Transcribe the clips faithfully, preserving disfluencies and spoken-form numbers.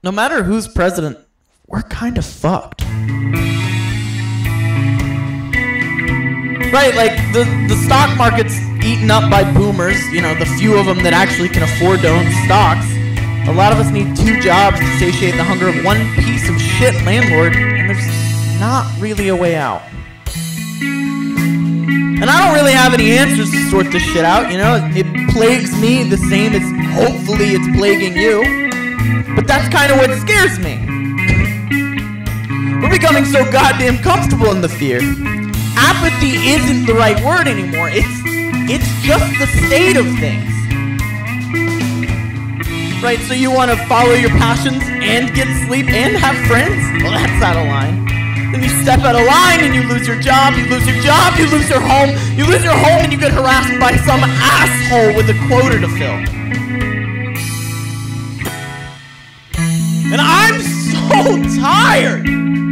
no matter who's president, we're kind of fucked. Right, like the, the stock market's eaten up by boomers, you know, the few of them that actually can afford to own stocks. A lot of us need two jobs to satiate the hunger of one piece of shit landlord, and there's not really a way out. And I don't really have any answers to sort this shit out, you know? It plagues me the same as hopefully it's plaguing you. But that's kind of what scares me. We're becoming so goddamn comfortable in the fear. Apathy isn't the right word anymore. It's, it's just the state of things. Right, so you want to follow your passions and get sleep and have friends? Well, that's out of line. Then you step out of line and you lose your job, you lose your job, you lose your home, you lose your home and you get harassed by some asshole with a quota to fill. And I'm so tired.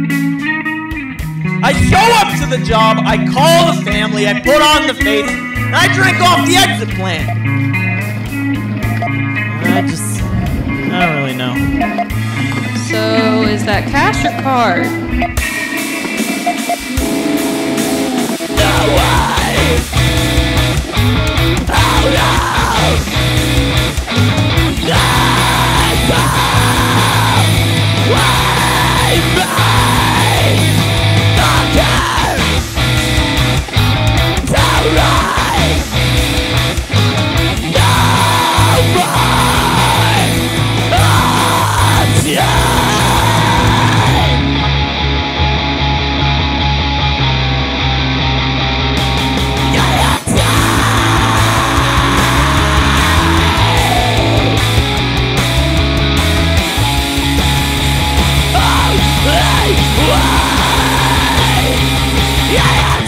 I show up to the job, I call the family, I put on the face, and I drink off the exit plan. I just, I don't really know. So, is that cash or card? Yeah!